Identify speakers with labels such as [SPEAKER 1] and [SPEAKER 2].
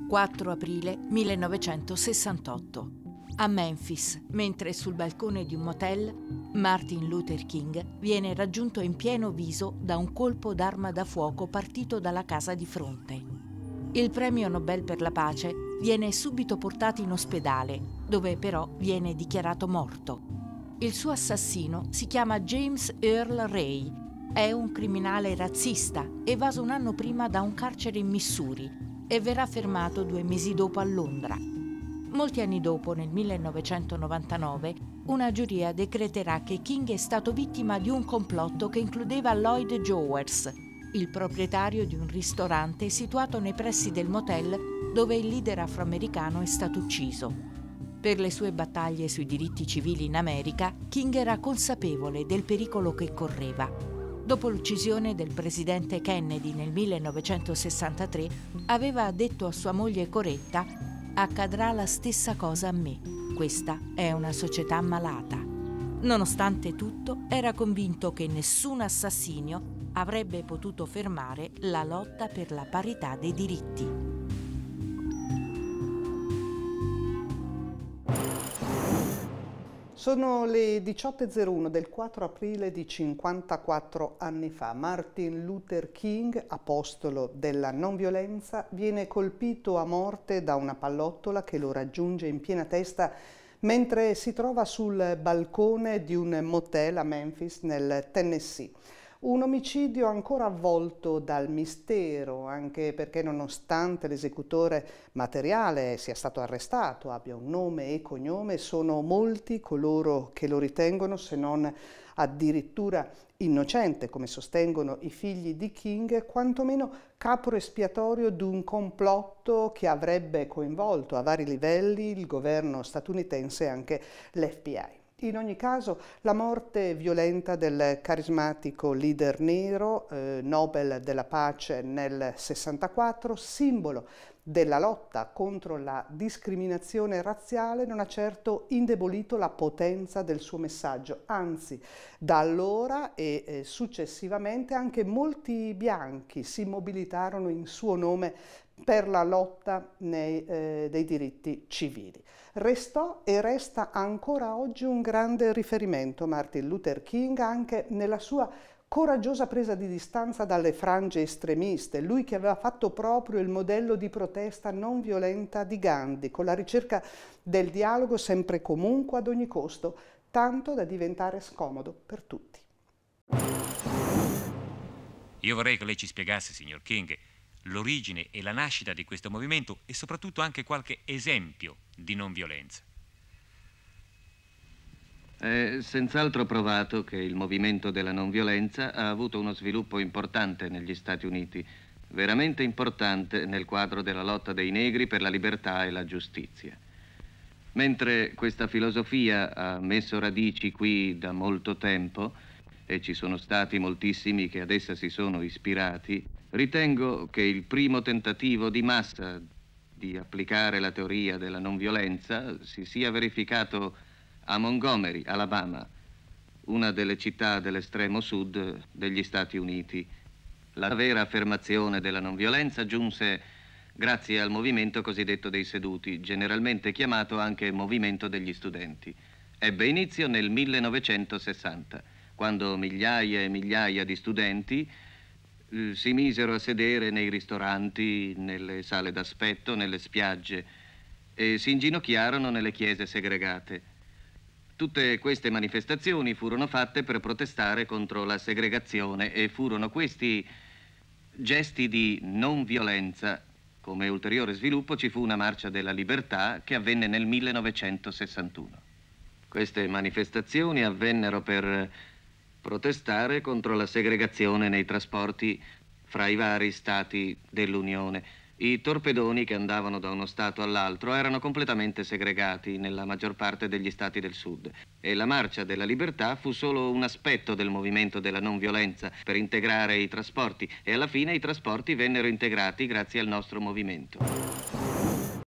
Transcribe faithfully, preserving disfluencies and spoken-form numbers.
[SPEAKER 1] quattro aprile millenovecentosessantotto. A Memphis, mentre è sul balcone di un motel, Martin Luther King viene raggiunto in pieno viso da un colpo d'arma da fuoco partito dalla casa di fronte. Il premio Nobel per la pace viene subito portato in ospedale, dove però viene dichiarato morto. Il suo assassino si chiama James Earl Ray, è un criminale razzista, evaso un anno prima da un carcere in Missouri e verrà fermato due mesi dopo a Londra. Molti anni dopo, nel millenovecentonovantanove, una giuria decreterà che King è stato vittima di un complotto che includeva Lloyd Jowers, il proprietario di un ristorante situato nei pressi del motel dove il leader afroamericano è stato ucciso. Per le sue battaglie sui diritti civili in America, King era consapevole del pericolo che correva. Dopo l'uccisione del presidente Kennedy nel millenovecentosessantatré, aveva detto a sua moglie Coretta: «Accadrà la stessa cosa a me. Questa è una società malata». Nonostante tutto, era convinto che nessun assassinio avrebbe potuto fermare la lotta per la parità dei diritti.
[SPEAKER 2] Sono le diciotto e zero uno del quattro aprile di cinquantaquattro anni fa. Martin Luther King, apostolo della non violenza, viene colpito a morte da una pallottola che lo raggiunge in piena testa mentre si trova sul balcone di un motel a Memphis, nel Tennessee. Un omicidio ancora avvolto dal mistero, anche perché nonostante l'esecutore materiale sia stato arrestato, abbia un nome e cognome, sono molti coloro che lo ritengono, se non addirittura innocente, come sostengono i figli di King, quantomeno capro espiatorio di un complotto che avrebbe coinvolto a vari livelli il governo statunitense e anche l'F B I. In ogni caso, la morte violenta del carismatico leader nero, eh, Nobel della pace nel sessantaquattro, simbolo della lotta contro la discriminazione razziale, non ha certo indebolito la potenza del suo messaggio. Anzi, da allora e eh, successivamente anche molti bianchi si mobilitarono in suo nome per la lotta nei, eh, dei diritti civili. Restò e resta ancora oggi un grande riferimento Martin Luther King anche nella sua coraggiosa presa di distanza dalle frange estremiste, lui che aveva fatto proprio il modello di protesta non violenta di Gandhi, con la ricerca del dialogo sempre e comunque ad ogni costo, tanto da diventare scomodo per tutti.
[SPEAKER 3] Io vorrei che lei ci spiegasse, signor King, l'origine e la nascita di questo movimento e soprattutto anche qualche esempio di non violenza.
[SPEAKER 4] È senz'altro provato che il movimento della non violenza ha avuto uno sviluppo importante negli Stati Uniti, veramente importante nel quadro della lotta dei negri per la libertà e la giustizia. Mentre questa filosofia ha messo radici qui da molto tempo, e ci sono stati moltissimi che ad essa si sono ispirati, ritengo che il primo tentativo di massa di applicare la teoria della non violenza si sia verificato a Montgomery, Alabama, una delle città dell'estremo sud degli Stati Uniti. La vera affermazione della non violenza giunse grazie al movimento cosiddetto dei seduti, generalmente chiamato anche movimento degli studenti. Ebbe inizio nel millenovecentosessanta, quando migliaia e migliaia di studenti eh, si misero a sedere nei ristoranti, nelle sale d'aspetto, nelle spiagge e si inginocchiarono nelle chiese segregate. Tutte queste manifestazioni furono fatte per protestare contro la segregazione e furono questi gesti di non violenza. Come ulteriore sviluppo ci fu una marcia della libertà che avvenne nel millenovecentosessantuno. Queste manifestazioni avvennero per protestare contro la segregazione nei trasporti fra i vari stati dell'Unione. I torpedoni che andavano da uno stato all'altro erano completamente segregati nella maggior parte degli stati del sud e la marcia della libertà fu solo un aspetto del movimento della non violenza per integrare i trasporti e alla fine i trasporti vennero integrati grazie al nostro movimento.